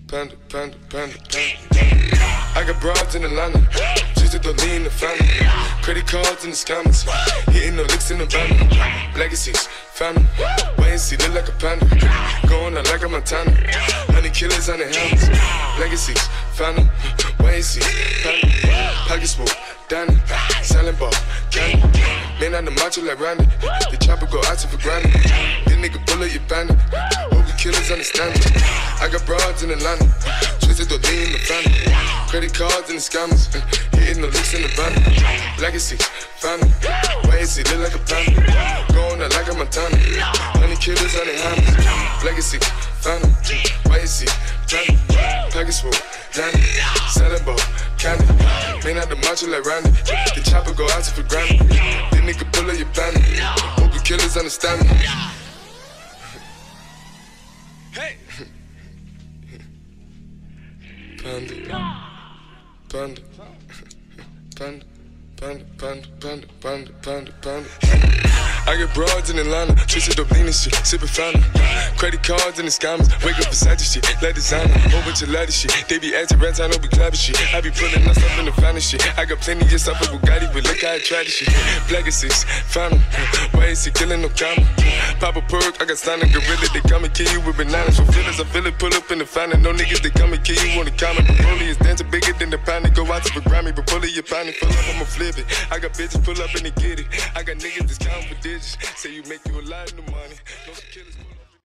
panda, panda, panda, panda. I got broads in Atlanta, just to lean the family. Credit cards in the scammers, hitting no licks in the van. Legacies, family, wait and see, look like a panda. Going out like a Montana, 100 killers on the helmets. Legacies, family, wait and see, family. Pockets full, Danny, selling ball, candy. Man on the macho like Randy, the chopper go out to for granted. This nigga bullet, you bandit. Hope the killers understand it. I got broads in Atlanta, twisted to lean in the family. Credit cards and the scammers, hitting the licks in the van. Legacy, family, wait and see, look like a panda. Going out like a Montana, 100 killers on the hands. Legacy, family, wait and see, family. Pockets full, Danny, selling ball, candy. Man out the macho like Randy, the chopper go out to for granted. This nigga pull up your bandit, hope the killers understand me. Hey! Panda, panda, panda, panda, panda, panda, panda, panda, panda. I get broads in Atlanta, twisted up lean and shit, sippin' fountain. Credit cards and the scammers, wake up beside this shit, let designer, whole bunch of ladder shit. They be acting rats, I know we clapping shit. I be pulling us up in the finest shit. I got plenty of stuff with Bugatti, but look how I try this shit. Legacies, fountain, why is he killing no comma? Pop a perk, I got standing gorilla, they come and kill you with bananas. For feelings, I feel it, pull up in the fountain. No niggas, they come and kill you on the comment. Broly is dancing bigger than the pound, they go out to the Grammy, but pull it, your pound, pull up, I'ma flip it. I got bitches, pull up and they get it.